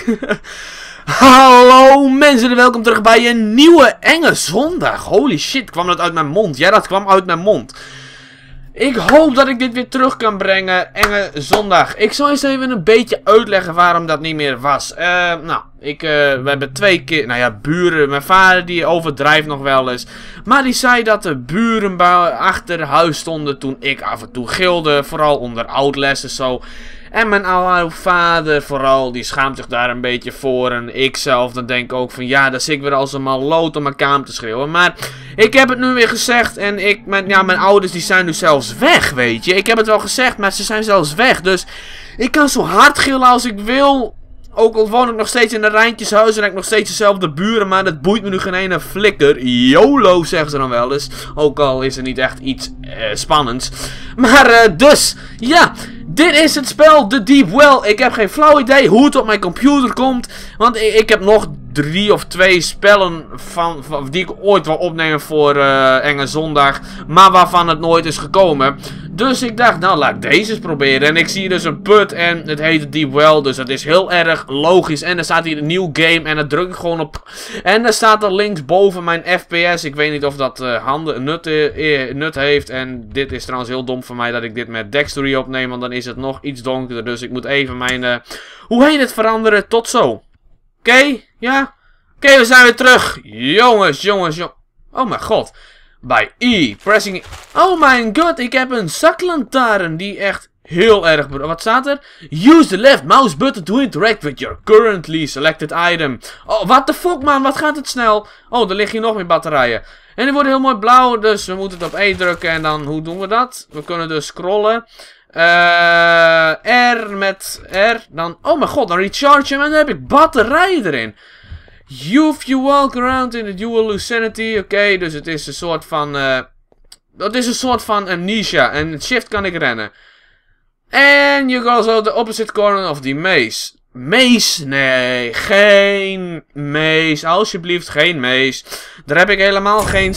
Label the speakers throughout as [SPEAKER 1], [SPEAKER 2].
[SPEAKER 1] Hallo mensen en welkom terug bij een nieuwe enge zondag. Holy shit, kwam dat uit mijn mond? Ja, dat kwam uit mijn mond. Ik hoop dat ik dit weer terug kan brengen. Enge zondag. Ik zal eens even een beetje uitleggen waarom dat niet meer was. We hebben 2 keer, nou ja, buren. Mijn vader die overdrijft nog wel eens. Maar die zei dat de buren achter huis stonden toen ik af en toe gilde. Vooral onder Outlast en zo. En mijn oude vader vooral, die schaamt zich daar een beetje voor. En ik zelf, dan denk ik ook van ja, dan zit ik weer als een maloot om mijn kamer te schreeuwen. Maar ik heb het nu weer gezegd en mijn ouders die zijn nu zelfs weg, weet je. Ik heb het wel gezegd, maar ze zijn zelfs weg. Dus ik kan zo hard gillen als ik wil. Ook al woon ik nog steeds in een Rijntjeshuis en heb ik nog steeds dezelfde buren, maar dat boeit me nu geen ene flikker. YOLO zeggen ze dan wel eens. Ook al is er niet echt iets spannends. Maar dus, ja, dit is het spel, The Deep Well. Ik heb geen flauw idee hoe het op mijn computer komt. Want ik heb nog 3 of 2 spellen die ik ooit wil opnemen voor Enge Zondag. Maar waarvan het nooit is gekomen. Dus ik dacht, nou laat ik deze eens proberen. En ik zie dus een put en het heet Deep Well. Dus dat is heel erg logisch. En er staat hier een nieuw game en dat druk ik gewoon op. En er staat er linksboven mijn FPS. Ik weet niet of dat nut heeft. En dit is trouwens heel dom van mij dat ik dit met Dextery opneem. Want dan is het nog iets donkerder. Dus ik moet even mijn... hoe heet het veranderen? Tot zo. Oké, ja. Oké, we zijn weer terug. Jongens. Oh mijn god. Bij E. Pressing... Oh mijn god, ik heb een zaklantaarn die echt heel erg... Wat staat er? Use the left mouse button to interact with your currently selected item. Oh, what the fuck man, wat gaat het snel. Oh, er liggen hier nog meer batterijen. En die worden heel mooi blauw, dus we moeten het op E drukken. En dan, hoe doen we dat? We kunnen dus scrollen. Met R. Dan, oh mijn god, dan recharge hem en dan heb ik batterijen erin. If you walk around in the dual lucidity. Oké, dus het is een soort van... dat is een soort van amnesia. En met shift kan ik rennen. En you go also the opposite corner of the maze. Maze? Nee, geen maze. Alsjeblieft, geen maze. Daar heb ik helemaal geen...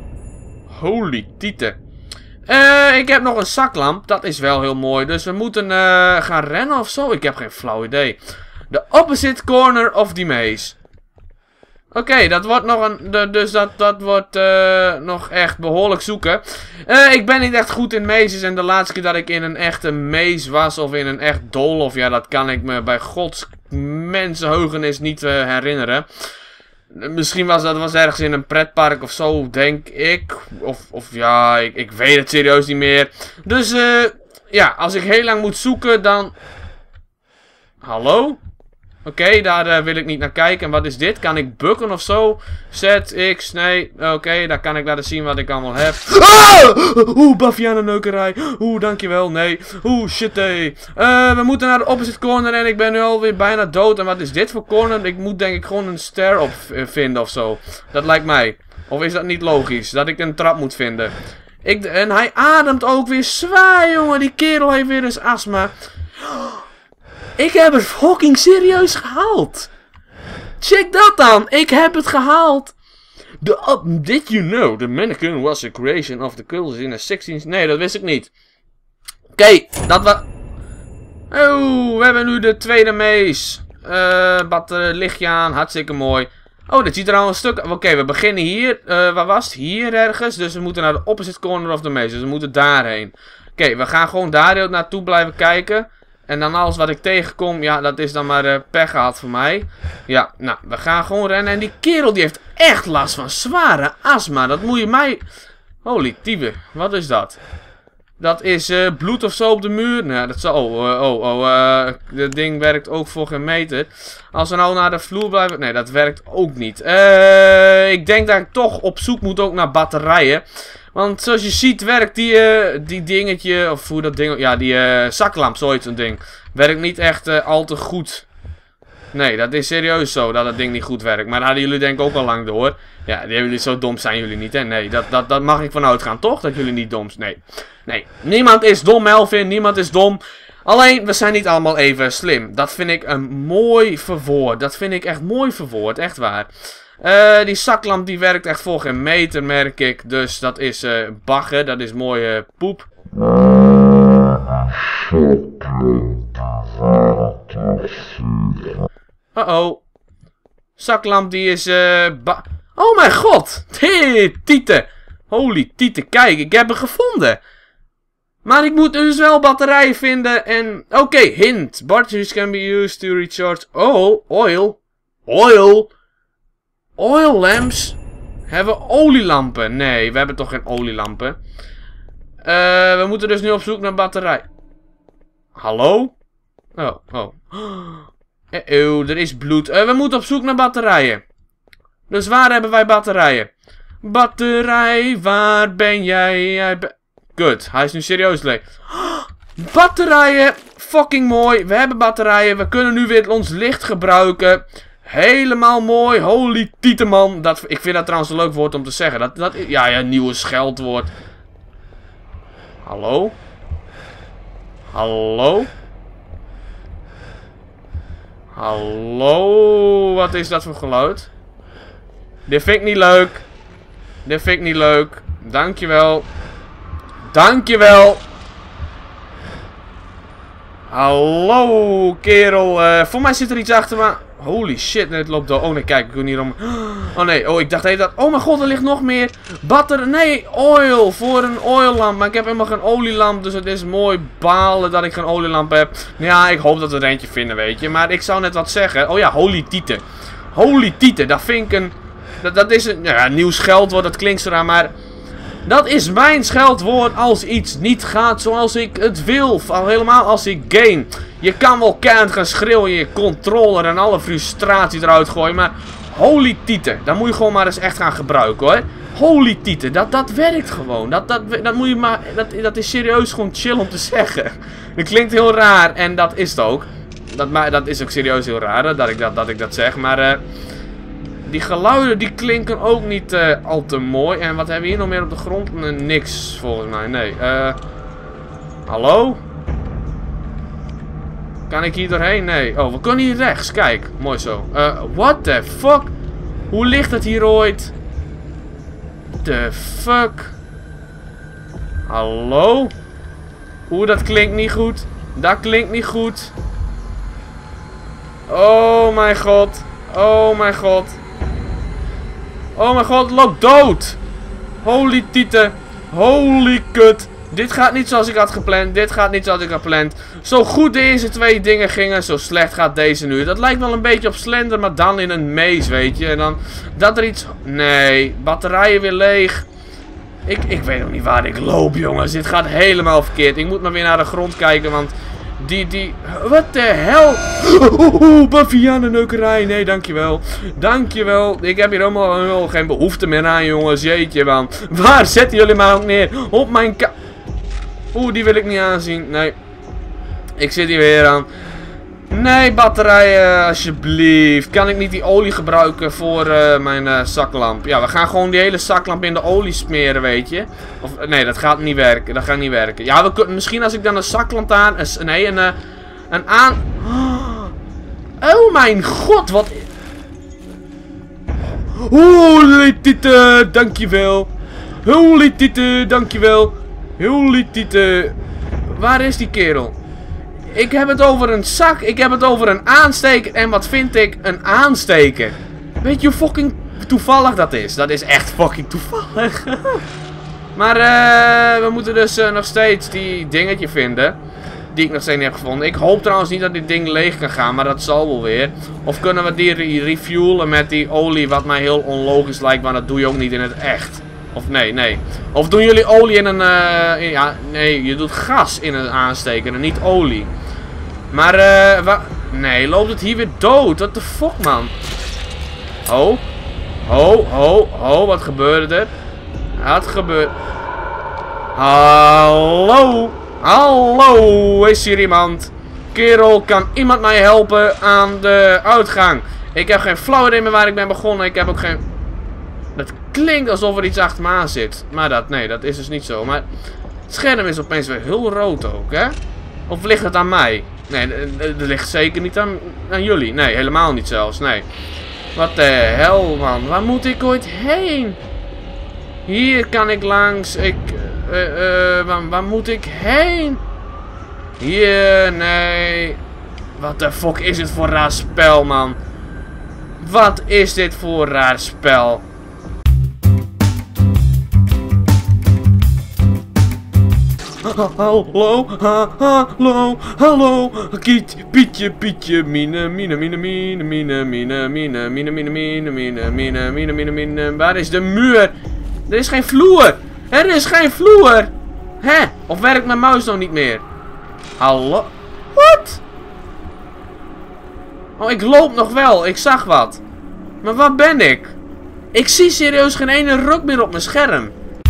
[SPEAKER 1] Holy tieten. Ik heb nog een zaklamp. Dat is wel heel mooi. Dus we moeten gaan rennen of zo. Ik heb geen flauw idee. The opposite corner of the maze. Oké, dat wordt nog een... Dus dat wordt nog echt behoorlijk zoeken. Ik ben niet echt goed in mazes. En de laatste keer dat ik in een echte maze was. Of in een echt doolhof. Ja, dat kan ik me bij gods mensenheugenis niet herinneren. Misschien was dat ergens in een pretpark of zo, denk ik. Of ja, ik weet het serieus niet meer. Dus ja, als ik heel lang moet zoeken, dan... Hallo? Oké, daar wil ik niet naar kijken. En wat is dit? Kan ik bukken of zo? Z, X, nee. Oké, daar kan ik laten zien wat ik allemaal heb. Ah! Bavianenneukerij. Dankjewel. Nee. Shit, hey. We moeten naar de opposite corner en ik ben nu alweer bijna dood. En wat is dit voor corner? Ik moet denk ik gewoon een ster op vinden of zo. Dat lijkt mij. Of is dat niet logisch? Dat ik een trap moet vinden. En hij ademt ook weer zwaar, jongen. Die kerel heeft weer eens astma. Ik heb het fucking serieus gehaald. Check dat dan. Ik heb het gehaald. Did you know the mannequin was a creation of the cultures in the 16th... Nee, dat wist ik niet. Oké, dat was... Oh, we hebben nu de tweede maze. Lichtje aan, hartstikke mooi. Oh, dat ziet er al een stuk... Oké, we beginnen hier. Waar was het? Hier ergens. Dus we moeten naar de opposite corner of the maze. Dus we moeten daarheen. Oké, we gaan gewoon daar naartoe blijven kijken. En dan alles wat ik tegenkom, ja, dat is dan maar pech gehad voor mij. Ja, nou, we gaan gewoon rennen. En die kerel die heeft echt last van zware astma. Dat moet je mij... Holy tiebe, wat is dat? Dat is bloed of zo op de muur. Nou, dat zal... dit ding werkt ook voor geen meter. Als we nou naar de vloer blijven... Nee, dat werkt ook niet. Ik denk dat ik toch op zoek moet ook naar batterijen. Want zoals je ziet werkt die dingetje, of hoe dat ding, ja die zaklamp, zoiets een ding, werkt niet echt al te goed. Nee, dat is serieus zo, dat het ding niet goed werkt. Maar dat hadden jullie denk ik ook al lang door. Ja, jullie zo dom zijn jullie niet, hè? Nee, dat mag ik vanuit gaan, toch? Dat jullie niet dom zijn. Nee, niemand is dom, Melvin, niemand is dom. Alleen, we zijn niet allemaal even slim. Dat vind ik een mooi verwoord. Dat vind ik echt mooi verwoord, echt waar. Die zaklamp die werkt echt voor geen meter, merk ik. Dus dat is bagger, dat is mooie poep. Uh-oh. Zaklamp die is... oh mijn god. Tieten. Holy tieten. Kijk, ik heb hem gevonden. Maar ik moet dus wel batterijen vinden en... Oké, hint. Batteries can be used to recharge... Oh, oil. Oil. Oil lamps. Hebben we olielampen? Nee, we hebben toch geen olielampen. We moeten dus nu op zoek naar batterij. Hallo? Oh. Er is bloed. We moeten op zoek naar batterijen. Dus waar hebben wij batterijen? Batterij, waar ben jij? Good, hij is nu serieus leeg. Batterijen, fucking mooi. We hebben batterijen, we kunnen nu weer ons licht gebruiken. Helemaal mooi, holy tieteman. Ik vind dat trouwens een leuk woord om te zeggen. Ja, nieuwe scheldwoord. Hallo? Hallo? Hallo? Wat is dat voor geluid? Dit vind ik niet leuk. Dit vind ik niet leuk. Dankjewel. Dankjewel. Hallo, kerel. Voor mij zit er iets achter me. Holy shit, het loopt door. Oh nee, kijk, ik wil niet om. Oh nee, ik dacht even dat. Oh mijn god, er ligt nog meer. Nee, oil. Voor een oillamp. Maar ik heb helemaal geen olielamp. Dus het is mooi balen dat ik geen olielamp heb. Ja, ik hoop dat we er eentje vinden, weet je. Maar ik zou net wat zeggen. Oh ja, holy tieten. Holy tieten, dat vind ik een. Dat is een nieuw scheldwoord. Dat klinkt zo raar, maar. Dat is mijn scheldwoord als iets niet gaat zoals ik het wil. Al helemaal als ik game. Je kan wel keihard gaan schreeuwen in je controller en alle frustratie eruit gooien. Maar holy tieten. Dat moet je gewoon maar eens echt gaan gebruiken hoor. Holy tieten. Dat werkt gewoon. Dat moet je maar. Dat is serieus gewoon chill om te zeggen. Dat klinkt heel raar en dat is het ook. Dat is ook serieus heel raar dat ik dat zeg. Maar die geluiden die klinken ook niet al te mooi. En wat hebben we hier nog meer op de grond? Niks volgens mij. Nee. Hallo? Kan ik hier doorheen? Nee. Oh, we kunnen hier rechts. Kijk. Mooi zo. What the fuck? Hoe ligt het hier ooit? The fuck? Hallo? Dat klinkt niet goed. Dat klinkt niet goed. Oh mijn god. Oh mijn god. Oh mijn god, het loopt dood. Holy tieten. Holy kut. Dit gaat niet zoals ik had gepland. Dit gaat niet zoals ik had gepland. Zo goed deze twee dingen gingen, zo slecht gaat deze nu. Dat lijkt wel een beetje op Slender, maar dan in een maze, weet je. En dan dat er iets... Nee, batterijen weer leeg. Ik weet nog niet waar ik loop, jongens. Dit gaat helemaal verkeerd. Ik moet maar weer naar de grond kijken, want... Wat de hel? Bavianenneukerij. Nee, dankjewel. Dankjewel. Ik heb hier helemaal geen behoefte meer aan, jongens. Jeetje, man. Waar zetten jullie mij ook neer? Op mijn die wil ik niet aanzien. Nee. Ik zit hier weer aan. Nee, batterijen, alsjeblieft. Kan ik niet die olie gebruiken voor mijn zaklamp? Ja, we gaan gewoon die hele zaklamp in de olie smeren, weet je. Of, nee, dat gaat niet werken. Dat gaat niet werken. Ja, we kunnen misschien als ik dan een zaklamp aan... Nee, een aan... Oh mijn god, wat... Holy tieten, dankjewel. Holy tieten, dankjewel. Holy tieten. Waar is die kerel? Ik heb het over een zak. Ik heb het over een aansteker. En wat vind ik? Een aansteker. Weet je hoe fucking toevallig dat is? Dat is echt fucking toevallig. Maar we moeten dus nog steeds die dingetje vinden. Die ik nog steeds niet heb gevonden. Ik hoop trouwens niet dat dit ding leeg kan gaan. Maar dat zal wel weer. Of kunnen we die refuelen met die olie. Wat mij heel onlogisch lijkt. Maar dat doe je ook niet in het echt. Of nee. Of doen jullie olie in een... ja, nee, je doet gas in een aansteker en niet olie. Maar, nee, loopt het hier weer dood? What the fuck, man? Wat gebeurde er? Wat gebeurt... Hallo, is hier iemand? Kerel, kan iemand mij helpen aan de uitgang? Ik heb geen flauw idee meer waar ik ben begonnen. Ik heb ook geen... Dat klinkt alsof er iets achter me aan zit. Maar nee, dat is dus niet zo. Maar het scherm is opeens weer heel rood ook, hè? Of ligt het aan mij? Nee, het ligt zeker niet aan jullie. Nee, helemaal niet zelfs. Nee. Wat de hel, man. Waar moet ik ooit heen? Hier kan ik langs. Waar moet ik heen? Hier, nee. Wat de fuck is dit voor raar spel, man? Wat is dit voor raar spel? Hallo, hallo, hallo. Pietje, pietje, mine, mine, mine, mine, mine, mine, mine, mine, mine, mine, mine, mine, mine, mine, mine. Waar is de muur? Er is geen vloer. Er is geen vloer. Hè? Of werkt mijn muis nog niet meer? Hallo? Wat? Oh, ik loop nog wel. Ik zag wat. Maar waar ben ik? Ik zie serieus geen ene ruk meer op mijn scherm.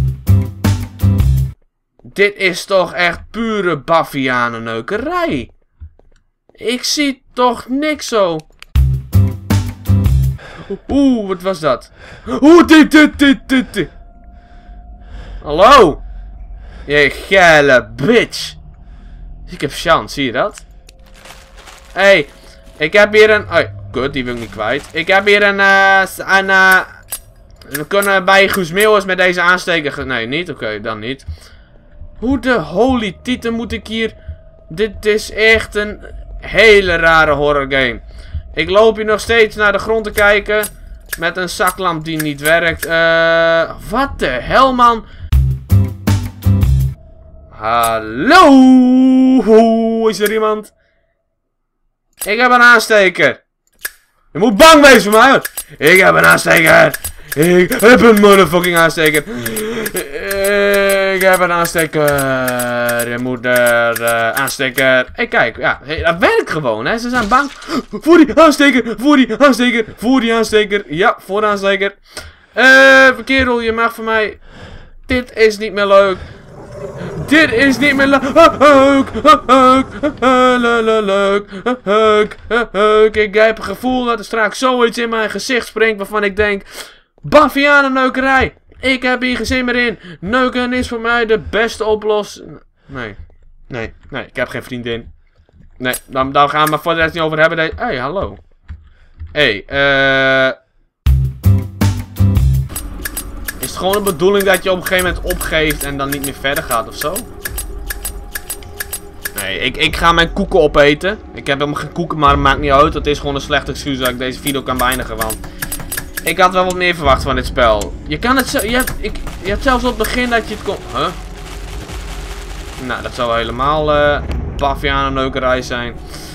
[SPEAKER 1] Dit is toch echt pure bavianenneukerij. Ik zie toch niks zo. Oeh, wat was dat? Oeh, dit. Hallo? Je geile bitch. Ik heb chance, zie je dat? Hey, ik heb hier een... Oh, kut, die wil ik niet kwijt. Ik heb hier een... we kunnen bij Guus Meeuwis met deze aansteker... Nee, niet? Oké, dan niet. Hoe de holy tieten moet ik hier... Dit is echt een hele rare horror game. Ik loop hier nog steeds naar de grond te kijken. Met een zaklamp die niet werkt. Wat de hel, man? Hallo? Is er iemand? Ik heb een aansteker. Je moet bang wezen voor mij. Ik heb een aansteker. Ik heb een motherfucking aansteker. Ik heb een aansteker. Je moet aansteker. Hey, kijk. Ja, dat werkt gewoon, hè. Ze zijn bang. Voor die aansteker. Voor die aansteker. Voor die aansteker. Ja, voor de aansteker. Kerel, je mag voor mij... Dit is niet meer leuk. Dit is niet meer leuk. Ik heb een gevoel dat er straks zoiets in mijn gezicht springt waarvan ik denk... Bavianenneukerij. Ik heb hier geen zin meer in. Neuken is voor mij de beste oplossing. Nee, ik heb geen vriendin. Nee, daar gaan we voor de rest niet over hebben. Hey, hallo. Hey, Is het gewoon de bedoeling dat je op een gegeven moment opgeeft en dan niet meer verder gaat of zo? Nee, ik ga mijn koeken opeten. Ik heb helemaal geen koeken, maar het maakt niet uit. Het is gewoon een slecht excuus dat ik deze video kan beëindigen, want... Ik had wel wat meer verwacht van dit spel. Je kan het zo... Je hebt zelfs op het begin dat je het kon... Huh? Nou, dat zou helemaal... bavianenneukerij zijn.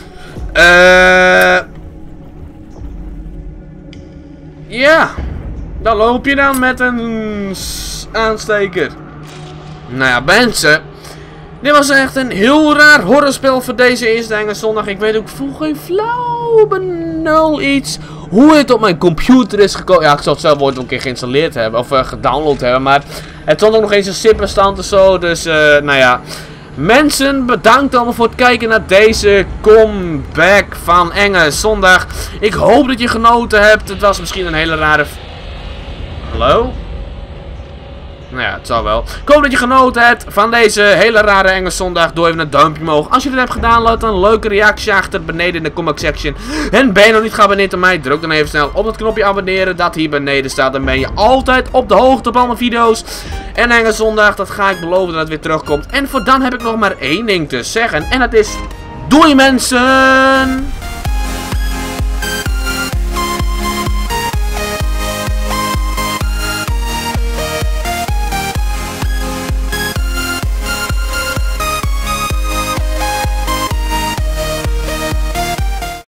[SPEAKER 1] Ja. Dan loop je dan met een aansteker. Nou ja, mensen. Dit was echt een heel raar horrorspel voor deze eerste zondag. Ik weet ook geen flauw benul iets hoe het op mijn computer is gekomen. Ja, ik zal het zelf ooit een keer geïnstalleerd hebben. Of gedownload hebben. Maar het stond ook nog eens een zip-bestand of zo. Dus, nou ja. Mensen, bedankt allemaal voor het kijken naar deze comeback van Enge Zondag. Ik hoop dat je genoten hebt. Het was misschien een hele rare... Hallo? Nou ja, het zal wel. Ik hoop dat je genoten hebt van deze hele rare Enge Zondag. Doe even een duimpje omhoog. Als je dit hebt gedaan, laat een leuke reactie achter beneden in de comment section. En ben je nog niet geabonneerd op mij, druk dan even snel op het knopje abonneren dat hier beneden staat. Dan ben je altijd op de hoogte op alle video's. En Enge Zondag, dat ga ik beloven dat het weer terugkomt. En voor dan heb ik nog maar één ding te zeggen. En dat is... Doei mensen!